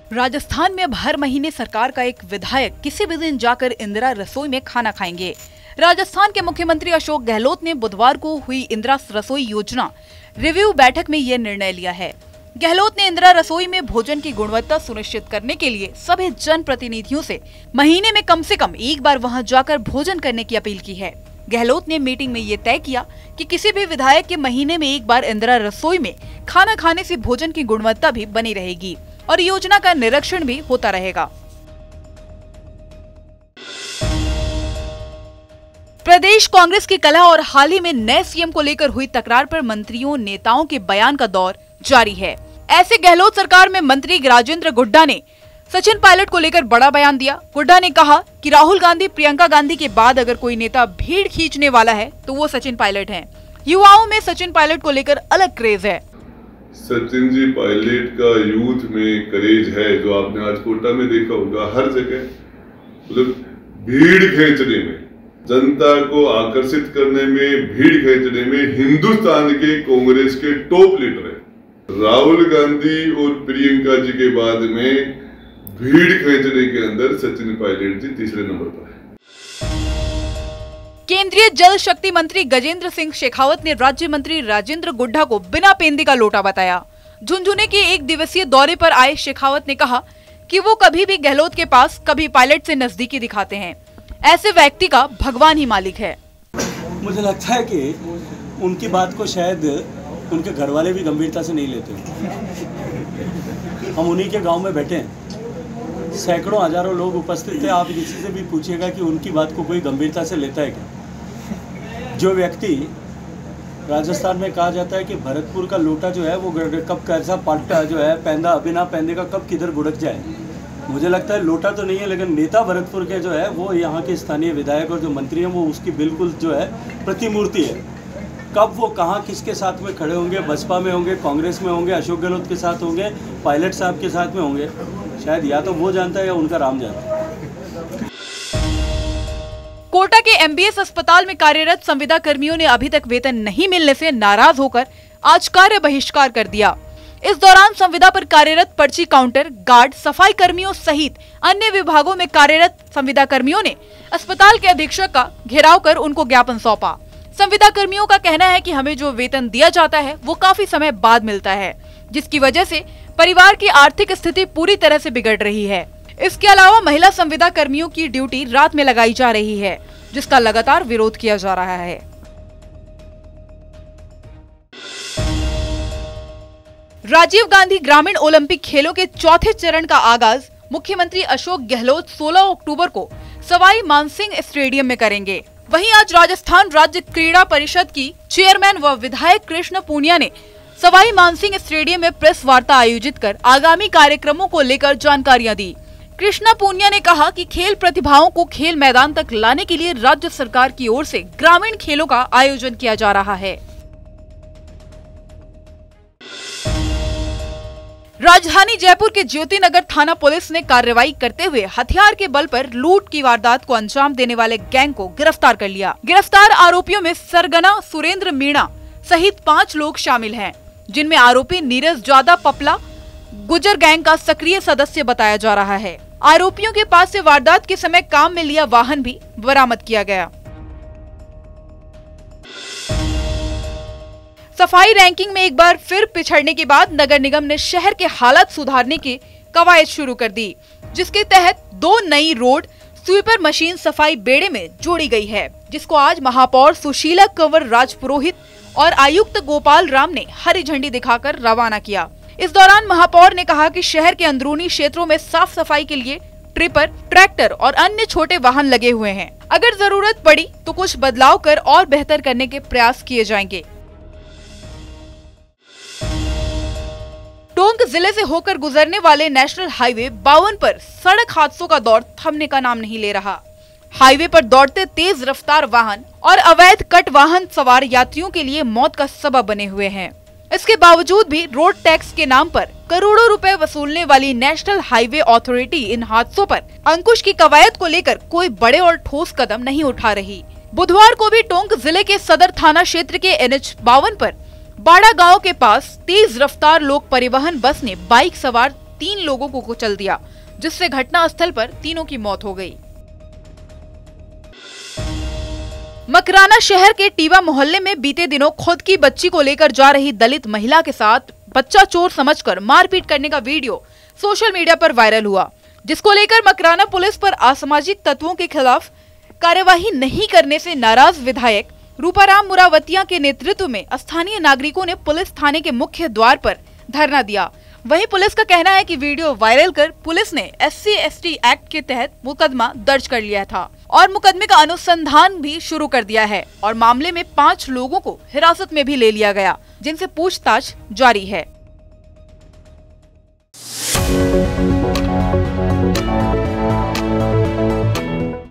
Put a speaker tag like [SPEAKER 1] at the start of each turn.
[SPEAKER 1] राजस्थान में अब हर महीने सरकार का एक विधायक किसी भी दिन जाकर इंदिरा रसोई में खाना खाएंगे। राजस्थान के मुख्यमंत्री अशोक गहलोत ने बुधवार को हुई इंदिरा रसोई योजना रिव्यू बैठक में ये निर्णय लिया है। गहलोत ने इंदिरा रसोई में भोजन की गुणवत्ता सुनिश्चित करने के लिए सभी जनप्रतिनिधियों से महीने में कम से कम एक बार वहां जाकर भोजन करने की अपील की है। गहलोत ने मीटिंग में ये तय किया कि किसी भी विधायक के महीने में एक बार इंदिरा रसोई में खाना खाने से भोजन की गुणवत्ता भी बनी रहेगी और योजना का निरीक्षण भी होता रहेगा। प्रदेश कांग्रेस की कलह और हाल ही में नए सीएम को लेकर हुई तकरार पर मंत्रियों नेताओं के बयान का दौर जारी है। ऐसे गहलोत सरकार में मंत्री राजेंद्र गुड्डा ने सचिन पायलट को लेकर बड़ा बयान दिया। गुड्डा ने कहा कि राहुल गांधी, प्रियंका गांधी के बाद अगर कोई नेता भीड़ खींचने वाला है तो वो सचिन पायलट हैं। युवाओं में सचिन पायलट को लेकर अलग क्रेज है।
[SPEAKER 2] सचिन जी पायलट का यूथ में क्रेज है, जो आपने आज कोटा में देखा होगा। हर जगह मतलब भीड़ खींचने में, जनता को आकर्षित करने में, भीड़ खींचने में हिंदुस्तान के कांग्रेस के टॉप लीडर है। राहुल गांधी और प्रियंका जी के बाद में भीड़ खींचने के अंदर सचिन पायलट जी तीसरे नंबर पर है।
[SPEAKER 1] केंद्रीय जल शक्ति मंत्री गजेंद्र सिंह शेखावत ने राज्य मंत्री राजेंद्र गुड्डा को बिना पेंदी का लोटा बताया। झुंझुनू के एक दिवसीय दौरे पर आए शेखावत ने कहा कि वो कभी भी गहलोत के पास, कभी पायलट से नजदीकी दिखाते हैं। ऐसे व्यक्ति का भगवान ही मालिक है।
[SPEAKER 3] मुझे लगता है कि उनकी बात को शायद उनके घर वाले भी गंभीरता से नहीं लेते। हम उन्हीं के गांव में बैठे हैं, सैकड़ों हजारों लोग उपस्थित थे। आप किसी से भी पूछिएगा कि उनकी बात को कोई गंभीरता से लेता है क्या। जो व्यक्ति, राजस्थान में कहा जाता है कि भरतपुर का लोटा जो है वो कब कैसा पाटा जो है पैंदा बिना पैंदे का कब किधर गुड़क जाए। मुझे लगता है लोटा तो नहीं है, लेकिन नेता भरतपुर के जो है वो यहाँ के स्थानीय विधायक और जो मंत्री हैं वो उसकी बिल्कुल जो है प्रतिमूर्ति है। कब वो कहाँ किसके साथ में खड़े होंगे, बसपा में होंगे, कांग्रेस में होंगे, अशोक गहलोत के साथ होंगे, पायलट साहब के साथ में होंगे, शायद या तो वो जानता है या उनका राम जानता है।
[SPEAKER 1] कोटा के एमबीएस अस्पताल में कार्यरत संविदा कर्मियों ने अभी तक वेतन नहीं मिलने से नाराज होकर आज कार्य बहिष्कार कर दिया। इस दौरान संविदा पर कार्यरत पर्ची काउंटर, गार्ड, सफाई कर्मियों सहित अन्य विभागों में कार्यरत संविदा कर्मियों ने अस्पताल के अधीक्षक का घेराव कर उनको ज्ञापन सौंपा। संविदा कर्मियों का कहना है कि हमें जो वेतन दिया जाता है वो काफी समय बाद मिलता है, जिसकी वजह से परिवार की आर्थिक स्थिति पूरी तरह से बिगड़ रही है। इसके अलावा महिला संविदा कर्मियों की ड्यूटी रात में लगाई जा रही है, जिसका लगातार विरोध किया जा रहा है। राजीव गांधी ग्रामीण ओलंपिक खेलों के चौथे चरण का आगाज मुख्यमंत्री अशोक गहलोत 16 अक्टूबर को सवाई मानसिंह स्टेडियम में करेंगे। वहीं आज राजस्थान राज्य क्रीड़ा परिषद की चेयरमैन व विधायक कृष्ण पूनिया ने सवाई मानसिंह स्टेडियम में प्रेस वार्ता आयोजित कर आगामी कार्यक्रमों को लेकर जानकारियां दी। कृष्णा पूनिया ने कहा कि खेल प्रतिभाओं को खेल मैदान तक लाने के लिए राज्य सरकार की ओर से ग्रामीण खेलों का आयोजन किया जा रहा है। राजधानी जयपुर के ज्योति नगर थाना पुलिस ने कार्रवाई करते हुए हथियार के बल पर लूट की वारदात को अंजाम देने वाले गैंग को गिरफ्तार कर लिया। गिरफ्तार आरोपियों में सरगना सुरेंद्र मीणा सहित 5 लोग शामिल हैं, जिनमें आरोपी नीरज जादा पपला गुजर गैंग का सक्रिय सदस्य बताया जा रहा है। आरोपियों के पास से वारदात के समय काम में लिया वाहन भी बरामद किया गया। सफाई रैंकिंग में एक बार फिर पिछड़ने के बाद नगर निगम ने शहर के हालात सुधारने की कवायद शुरू कर दी, जिसके तहत 2 नई रोड स्वीपर मशीन सफाई बेड़े में जोड़ी गई है, जिसको आज महापौर सुशीला कंवर राजपुरोहित और आयुक्त गोपाल राम ने हरी झंडी दिखाकर रवाना किया। इस दौरान महापौर ने कहा कि शहर के अंदरूनी क्षेत्रों में साफ सफाई के लिए ट्रिपर, ट्रैक्टर और अन्य छोटे वाहन लगे हुए हैं। अगर जरूरत पड़ी तो कुछ बदलाव कर और बेहतर करने के प्रयास किए जाएंगे। टोंक जिले से होकर गुजरने वाले नेशनल हाईवे 52 पर सड़क हादसों का दौर थमने का नाम नहीं ले रहा। हाईवे पर दौड़ते तेज रफ्तार वाहन और अवैध कट वाहन सवार यात्रियों के लिए मौत का सबब बने हुए हैं। इसके बावजूद भी रोड टैक्स के नाम पर करोड़ों रुपए वसूलने वाली नेशनल हाईवे अथॉरिटी इन हादसों पर अंकुश की कवायद को लेकर कोई बड़े और ठोस कदम नहीं उठा रही। बुधवार को भी टोंक जिले के सदर थाना क्षेत्र के NH 52 पर बाड़ा गांव के पास तेज रफ्तार लोक परिवहन बस ने बाइक सवार 3 लोगों को कुचल दिया, जिससे घटनास्थल पर तीनों की मौत हो गई। मकराना शहर के टीवा मोहल्ले में बीते दिनों खुद की बच्ची को लेकर जा रही दलित महिला के साथ बच्चा चोर समझकर मारपीट करने का वीडियो सोशल मीडिया पर वायरल हुआ, जिसको लेकर मकराना पुलिस पर असामाजिक तत्वों के खिलाफ कार्यवाही नहीं करने से नाराज विधायक रूपाराम मुरावतिया के नेतृत्व में स्थानीय नागरिकों ने पुलिस थाने के मुख्य द्वार पर धरना दिया। वहीं पुलिस का कहना है कि वीडियो वायरल कर पुलिस ने SC/ST एक्ट के तहत मुकदमा दर्ज कर लिया था और मुकदमे का अनुसंधान भी शुरू कर दिया है और मामले में 5 लोगों को हिरासत में भी ले लिया गया, जिनसे पूछताछ जारी है।